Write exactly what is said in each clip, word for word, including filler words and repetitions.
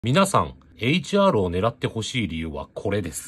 皆さん、エイチアール を狙ってほしい理由はこれです。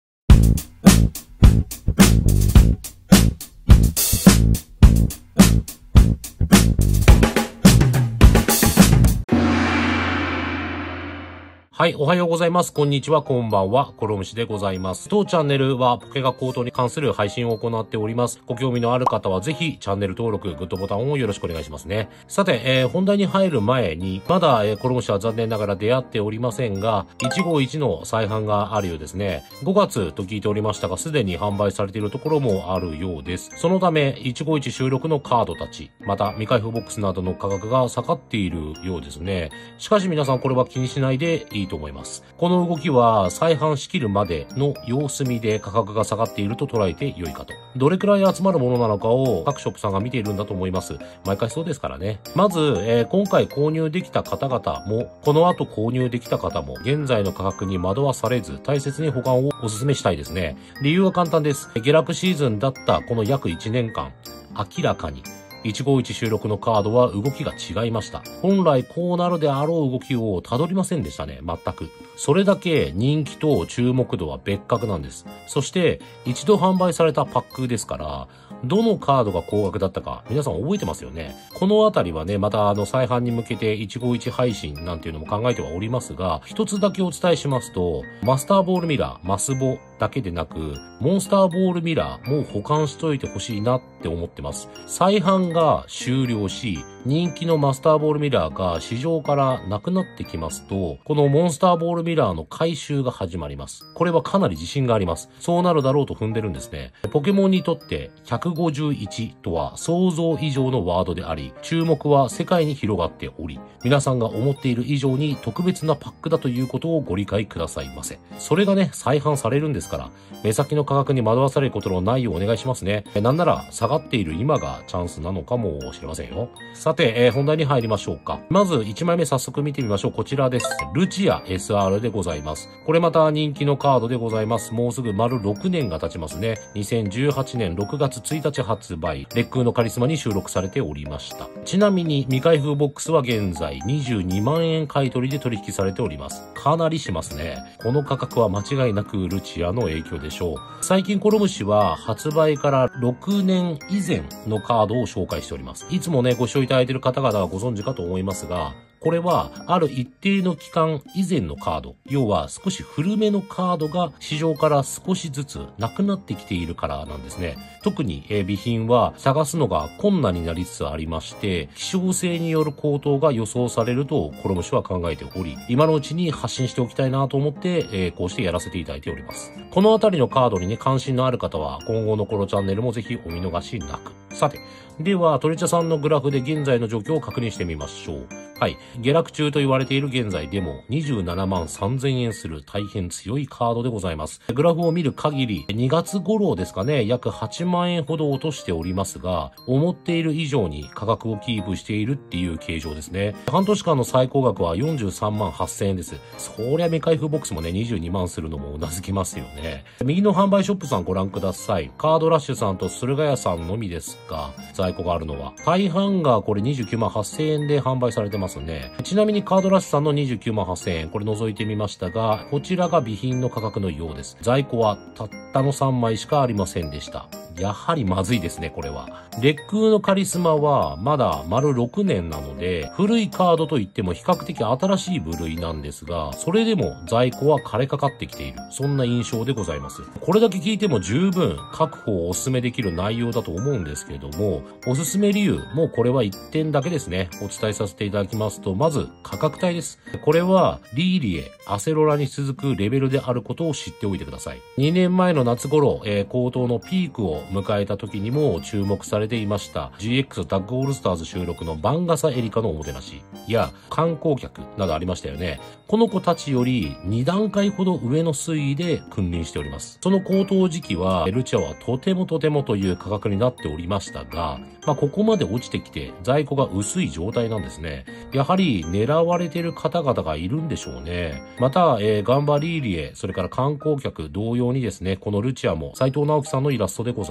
はい、おはようございます。こんにちは、こんばんは。コロムシでございます。当チャンネルはポケが高騰に関する配信を行っております。ご興味のある方はぜひチャンネル登録、グッドボタンをよろしくお願いしますね。さて、えー、本題に入る前に、まだ、えー、コロムシは残念ながら出会っておりませんが、いちごいちの再販があるようですね。ごがつと聞いておりましたが、すでに販売されているところもあるようです。そのため、いちごいち収録のカードたち、また未開封ボックスなどの価格が下がっているようですね。しかし皆さんこれは気にしないでいいと思います。この動きは再販しきるまでの様子見で価格が下がっていると捉えて良いかと。どれくらい集まるものなのかを各ショップさんが見ているんだと思います。毎回そうですからね。まず、えー、今回購入できた方々も、この後購入できた方も、現在の価格に惑わされず、大切に保管をお勧めしたいですね。理由は簡単です。下落シーズンだったこの約いちねんかん、明らかにいちごいち収録のカードは動きが違いました。本来こうなるであろう動きをたどりませんでしたね、全く。それだけ人気と注目度は別格なんです。そして一度販売されたパックですから、どのカードが高額だったか皆さん覚えてますよね。このあたりはね、またあの再販に向けていちごいち配信なんていうのも考えてはおりますが、一つだけお伝えしますと、マスターボールミラー、マスボだけでなく、モンスターボールミラーも保管しといてほしいなって思ってます。再販が終了し、人気のマスターボールミラーが市場からなくなってきますと、このモンスターボールミラーの回収が始まります。これはかなり自信があります。そうなるだろうと踏んでるんですね。ポケモンにとってひゃくごじゅういちとは想像以上のワードであり、注目は世界に広がっており、皆さんが思っている以上に特別なパックだということをご理解くださいませ。それがね、再販されるんですから、目先の価格に惑わされることのないようお願いしますね。なんなら下がっている今がチャンスなのかもしれませんよ。さて、えー、本題に入りましょうか。まずいちまいめ早速見てみましょう。こちらです。ルチア エスアール でございます。これまた人気のカードでございます。もうすぐ丸ろくねんが経ちますね。にせんじゅうはちねんろくがつついたち発売。烈空のカリスマに収録されておりました。ちなみに未開封ボックスは現在にじゅうにまんえん買い取りで取引されております。かなりしますね。この価格は間違いなくルチアの影響でしょう。最近コロムシは発売からろくねん以前のカードを紹介しております。いつもね、ご視聴いただいている方々はご存知かと思いますが、これはある一定の期間以前のカード、要は少し古めのカードが市場から少しずつなくなってきているからなんですね。特にえ備品は探すのが困難になりつつありまして、希少性による高騰が予想されるとコロムシは考えており、今のうちに発信しておきたいなと思って、えー、こうしてやらせていただいております。このあたりのカードにね、関心のある方は今後のコロチャンネルもぜひお見逃しなく。さて、ではトレチャさんのグラフで現在の状況を確認してみましょう。はい。下落中と言われている現在でもにじゅうななまんさんぜんえんする大変強いカードでございます。グラフを見る限りにがつ頃ですかね、約はちまんえんほど落としておりますが、思っている以上に価格をキープしているっていう形状ですね。半年間の最高額はよんじゅうさんまんはっせんえんです。そりゃ未開封ボックスもね、にじゅうにまんするのも頷けますよね。右の販売ショップさんご覧ください。カードラッシュさんと駿河屋さんのみですが、在庫があるのは。大半がこれにじゅうきゅうまんはっせんえんで販売されてますね。ちなみにカードラッシュさんのにじゅうきゅうまんはっせんえん、これ覗いてみましたが、こちらが備品の価格のようです。在庫はたったのさんまいしかありませんでした。やはりまずいですね、これは。烈空のカリスマはまだ丸ろくねんなので、古いカードといっても比較的新しい部類なんですが、それでも在庫は枯れかかってきている。そんな印象でございます。これだけ聞いても十分確保をお勧めできる内容だと思うんですけれども、おすすめ理由、もうこれはいってんだけですね。お伝えさせていただきますと、まず価格帯です。これはリーリエ、アセロラに続くレベルであることを知っておいてください。にねんまえの夏頃、えー、高騰のピークを迎えた時にも注目されていました ジーエックス タッグオールスターズ収録のバンガサエリカのおもてなしや観光客などありましたよね。この子たちよりにだんかいほど上の推移で君臨しております。その高騰時期はルチアはとてもとてもという価格になっておりましたが、まあここまで落ちてきて在庫が薄い状態なんですね。やはり狙われている方々がいるんでしょうね。また、えー、ガンバリーリエ、それから観光客同様にですね、このルチアも斉藤直樹さんのイラストでございます。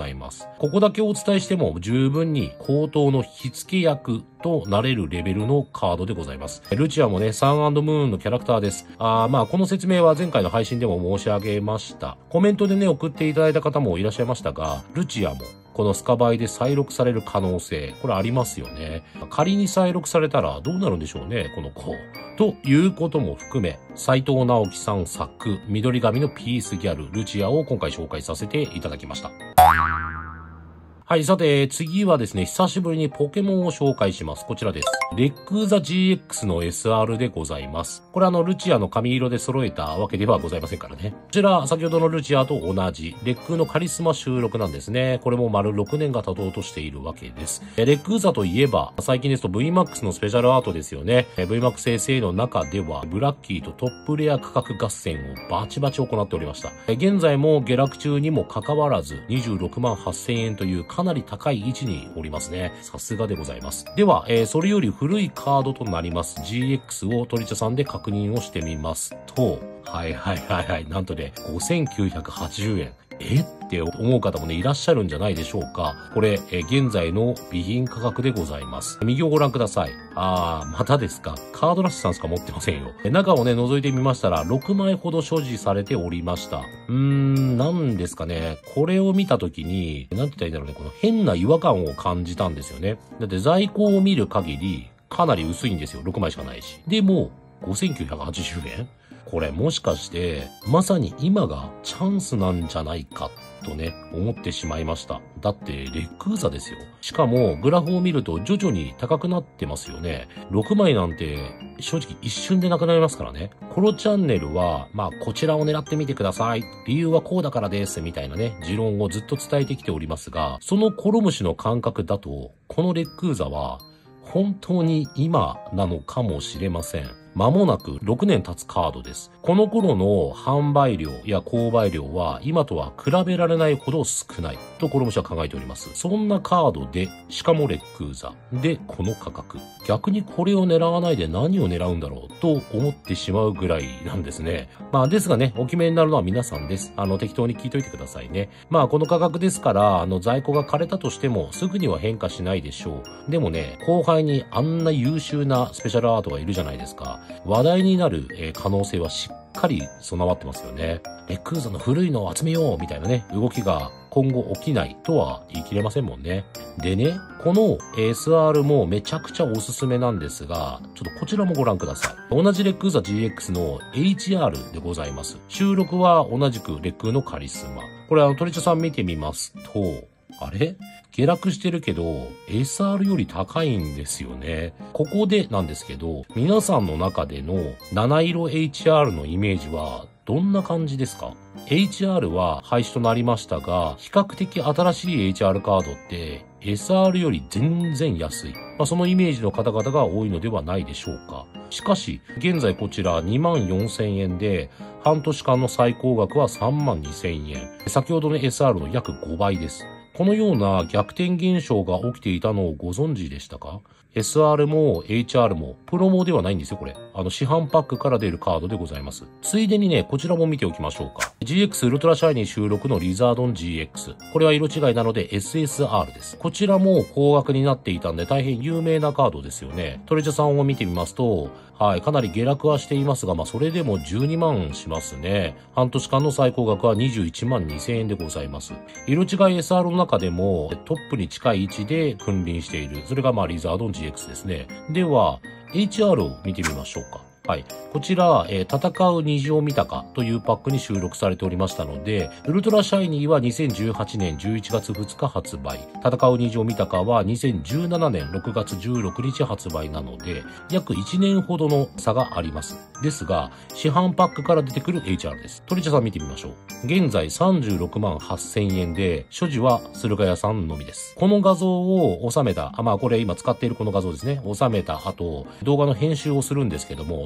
ざいます。ここだけお伝えしても十分に高等の火付け役となれるレベルのカードでございます。ルチアもね、サン&ムーンのキャラクターです。あーまあ、この説明は前回の配信でも申し上げました。コメントでね、送っていただいた方もいらっしゃいましたが、ルチアもこのスカバイで再録される可能性、これありますよね。仮に再録されたらどうなるんでしょうね、この子。ということも含め、斉藤直樹さん作、緑髪のピースギャル、ルチアを今回紹介させていただきました。はい、さて、次はですね、久しぶりにポケモンを紹介します。こちらです。レックザ ジーエックス の エスアール でございます。これあの、ルチアの髪色で揃えたわけではございませんからね。こちら、先ほどのルチアと同じ、レックのカリスマ収録なんですね。これも丸ろくねんが経とうとしているわけです。レックザといえば、最近ですと ブイマックス のスペシャルアートですよね。ブイマックス 生成の中では、ブラッキーとトップレア価格合戦をバチバチ行っておりました。現在も下落中にもかかわらず、にじゅうろくまんはっせんえんというかなり高い位置におりますね。さすがでございます。では、えー、それより古いカードとなります ジーエックス を鳥茶さんで確認をしてみますと、はいはいはいはい、なんとね、ごせんきゅうひゃくはちじゅうえん。えって思う方もね、いらっしゃるんじゃないでしょうか。これ、え現在の備品価格でございます。右をご覧ください。あー、またですか。カードラッシュさんしか持ってませんよ。中をね、覗いてみましたら、ろくまいほど所持されておりました。うーん、なんですかね。これを見たときに、なんて言ったらいいんだろうね、この変な違和感を感じたんですよね。だって在庫を見る限り、かなり薄いんですよ。ろくまいしかないし。でも、ごせんきゅうひゃくはちじゅうえん？これもしかして、まさに今がチャンスなんじゃないかとね、思ってしまいました。だって、レックーザですよ。しかも、グラフを見ると徐々に高くなってますよね。ろくまいなんて、正直一瞬でなくなりますからね。コロチャンネルは、まあ、こちらを狙ってみてください。理由はこうだからです。みたいなね、持論をずっと伝えてきておりますが、そのコロムシの感覚だと、このレックーザは、本当に今なのかもしれません。間もなくろくねん経つカードです。この頃の販売量や購買量は今とは比べられないほど少ないとコロムシは考えております。そんなカードで、しかもレックーザでこの価格。逆にこれを狙わないで何を狙うんだろうと思ってしまうぐらいなんですね。まあですがね、お決めになるのは皆さんです。あの適当に聞いといてくださいね。まあこの価格ですから、あの在庫が枯れたとしてもすぐには変化しないでしょう。でもね、後輩にあんな優秀なスペシャルアートがいるじゃないですか。話題になる、えー、可能性はしっかり備わってますよね。レックーザの古いのを集めようみたいなね、動きが今後起きないとは言い切れませんもんね。でね、この エスアール もめちゃくちゃおすすめなんですが、ちょっとこちらもご覧ください。同じレックーザ ジーエックス の エイチアール でございます。収録は同じくレックーのカリスマ。これあの、トリチャさん見てみますと、あれ？下落してるけど、エスアール より高いんですよね。ここでなんですけど、皆さんの中での七色 エイチアール のイメージはどんな感じですか？ エイチアール は廃止となりましたが、比較的新しい エイチアール カードって エスアール より全然安い。まあ、そのイメージの方々が多いのではないでしょうか。しかし、現在こちらにまんよんせんえんで、半年間の最高額はさんまんにせんえん。先ほどの エスアール の約ごばいです。このような逆転現象が起きていたのをご存知でしたか？ エスアール も エイチアール もプロモではないんですよ、これ。あの、市販パックから出るカードでございます。ついでにね、こちらも見ておきましょうか。ジーエックス ウルトラシャイニー収録のリザードン ジーエックス。これは色違いなので エスエスアール です。こちらも高額になっていたんで大変有名なカードですよね。トレジャさんを見てみますと、はい、かなり下落はしていますが、まあ、それでもじゅうにまんしますね。半年間の最高額はにじゅういちまんにせんえんでございます。色違い エスアール の中でもトップに近い位置で君臨している。それがまあ、リザードン ジーエックス ですね。では、エイチアール を見てみましょうか。はい。こちら、えー、戦う虹を見たかというパックに収録されておりましたので、ウルトラシャイニーはにせんじゅうはちねんじゅういちがつふつか発売。戦う虹を見たかはにせんじゅうななねんろくがつじゅうろくにち発売なので、約いちねんほどの差があります。ですが、市販パックから出てくる エイチアール です。トリチャさん見てみましょう。現在さんじゅうろくまんはっせんえんで、所持は駿河屋さんのみです。この画像を収めた、あ、まあこれ今使っているこの画像ですね。収めた後、動画の編集をするんですけども、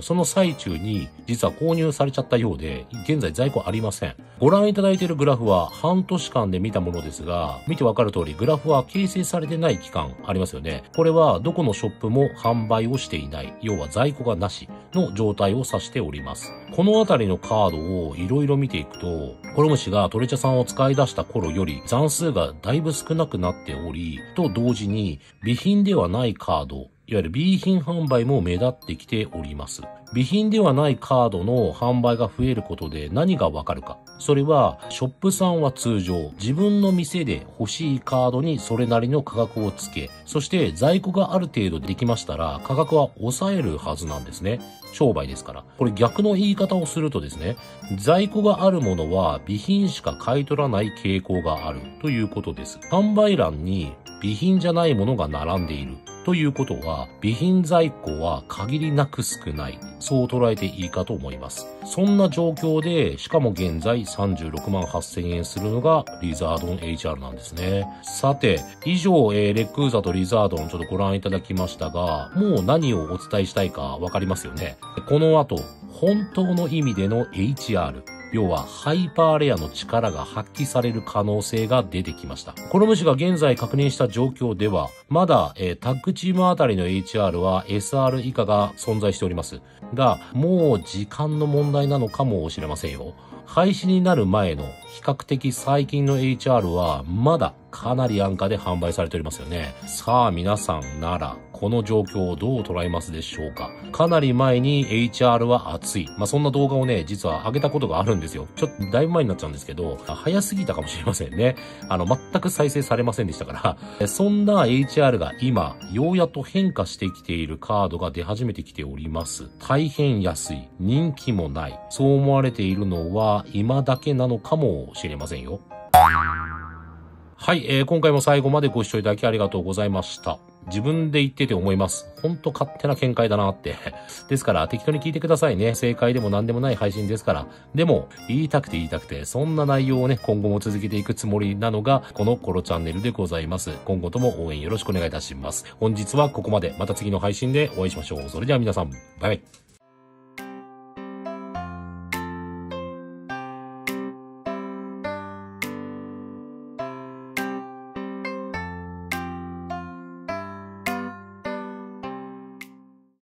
その最中に実は購入されちゃったようで、現在在庫ありません。ご覧いただいているグラフは半年間で見たものですが、見てわかる通りグラフは形成されてない期間ありますよね。これはどこのショップも販売をしていない、要は在庫がなしの状態を指しております。このあたりのカードをいろいろ見ていくと、コロムシがトレチャさんを使い出した頃より残数がだいぶ少なくなっており、と同時に備品ではないカード、いわゆる B 品販売も目立ってきております。備品ではないカードの販売が増えることで何がわかるか。それは、ショップさんは通常、自分の店で欲しいカードにそれなりの価格をつけ、そして在庫がある程度できましたら、価格は抑えるはずなんですね。商売ですから。これ逆の言い方をするとですね、在庫があるものは備品しか買い取らない傾向があるということです。販売欄に備品じゃないものが並んでいる。ということは、備品在庫は限りなく少ない。そう捉えていいかと思います。そんな状況で、しかも現在さんじゅうろくまんはっせんえんするのがリザードン エイチアール なんですね。さて、以上、えー、レックウザとリザードンちょっとご覧いただきましたが、もう何をお伝えしたいかわかりますよね。この後、本当の意味での エイチアール。要はハイパーレアの力が発揮される可能性が出てきました。コロムシが現在確認した状況では、まだ、えー、タッグチームあたりの エイチアール は エスアール 以下が存在しております。が、もう時間の問題なのかもしれませんよ。廃止になる前の比較的最近の エイチアール はまだかなり安価で販売されておりますよね。さあ皆さんならこの状況をどう捉えますでしょうか。かなり前に エイチアール は熱い。まあ、そんな動画をね、実は上げたことがあるんですよ。ちょっとだいぶ前になっちゃうんですけど、早すぎたかもしれませんね。あの、全く再生されませんでしたから。そんな エイチアール が今、ようやっと変化してきているカードが出始めてきております。大変安い。人気もない。そう思われているのは今だけなのかもしれませんよ。はい、えー、今回も最後までご視聴いただきありがとうございました。自分で言ってて思います。ほんと勝手な見解だなって。ですから適当に聞いてくださいね。正解でも何でもない配信ですから。でも、言いたくて言いたくて、そんな内容をね、今後も続けていくつもりなのが、このコロチャンネルでございます。今後とも応援よろしくお願いいたします。本日はここまで。また次の配信でお会いしましょう。それでは皆さん、バイバイ。